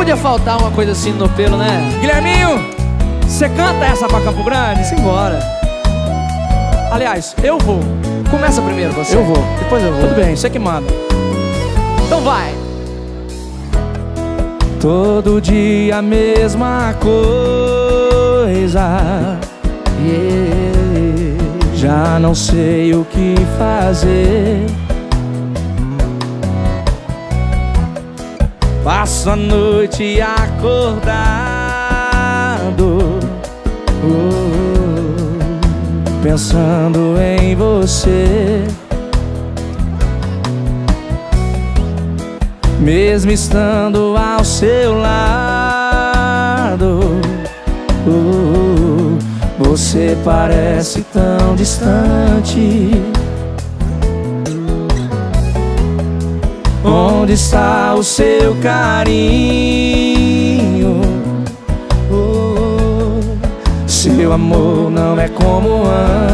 podia faltar uma coisa assim no pelo, né? Guilherminho, você canta essa pra Campo Grande? Simbora. Aliás, eu vou. Começa primeiro você. Eu vou. Depois eu vou. Tudo bem, você que manda. Então vai. Todo dia a mesma coisa, já não sei o que fazer. Passo a noite acordado, pensando em você. Mesmo estando ao seu lado, você parece tão distante. Onde está o seu carinho? Seu amor não é como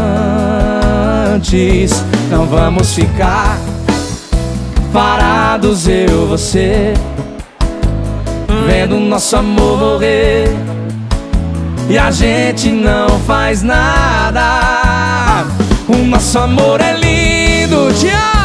antes. Não vamos ficar parados, eu e você, vendo nosso amor morrer, e a gente não faz nada. O nosso amor é lindo, te amo.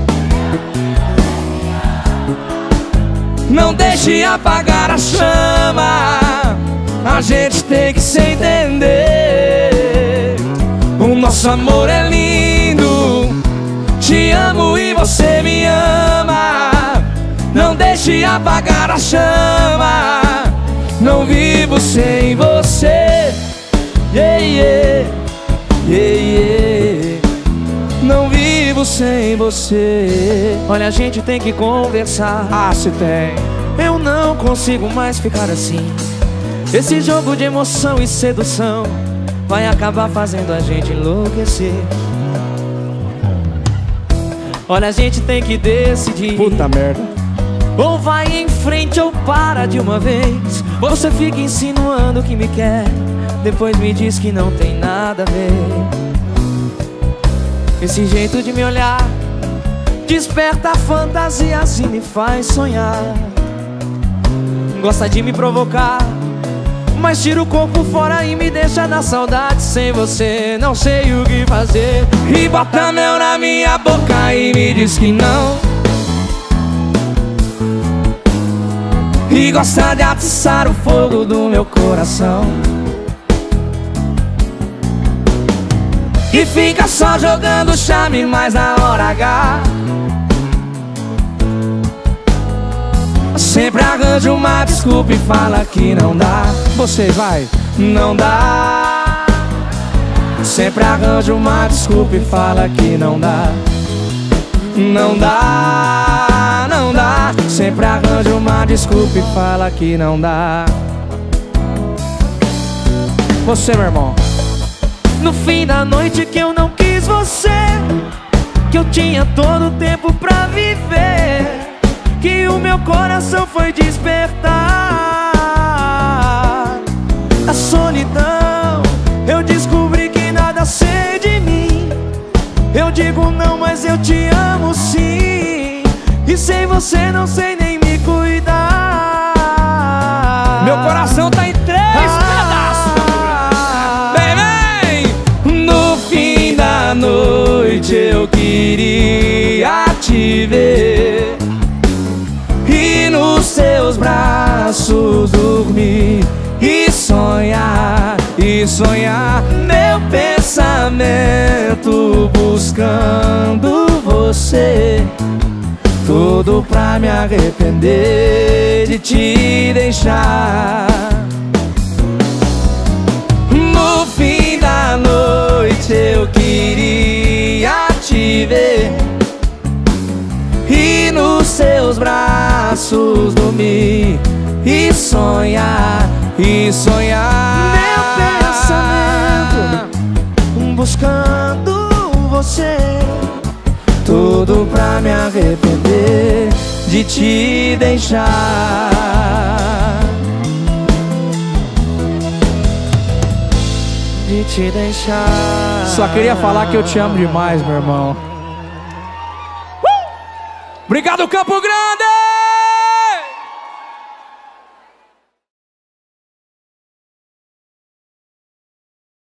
Não deixe apagar a chama, a gente tem que se entender. O nosso amor é lindo, te amo e você me ama. Não deixe apagar a chama, não vivo sem você. Yeah, yeah, yeah, yeah. Não vivo sem você. Olha, a gente tem que conversar. Ah, se tem. Eu não consigo mais ficar assim. Esse jogo de emoção e sedução vai acabar fazendo a gente enlouquecer. Olha, a gente tem que decidir. Puta merda. Ou vai em frente ou para de uma vez. Você fica insinuando que me quer, depois me diz que não tem nada a ver. Esse jeito de me olhar desperta fantasias e me faz sonhar. Gosta de me provocar, mas tira o corpo fora e me deixa na saudade. Sem você não sei o que fazer. E bota mel na minha boca e me diz que não. E gosta de atiçar o fogo do meu coração. E fica só jogando charme, mas na hora H sempre arranja uma desculpa e fala que não dá. Você vai, não dá. Sempre arranja uma desculpa e fala que não dá. Não dá, não dá. Sempre arranja uma desculpa e fala que não dá. Você, meu irmão. No fim da noite que eu não quis você, que eu tinha todo o tempo pra viver, que o meu coração foi despertar a solidão. Eu descobri que nada sei de mim. Eu digo não, mas eu te amo sim. E sem você não sei nem me cuidar. Meu coração tá em 3 pedaços. À noite eu queria te ver e nos seus braços dormir e sonhar, meu pensamento buscando você. Tudo pra me arrepender de te deixar. No fim da noite eu queria te ver e nos seus braços dormir e sonhar, meu pensamento buscando você. Tudo pra me arrepender de te deixar. De te deixar. Só queria falar que eu te amo demais, meu irmão. Obrigado, Campo Grande!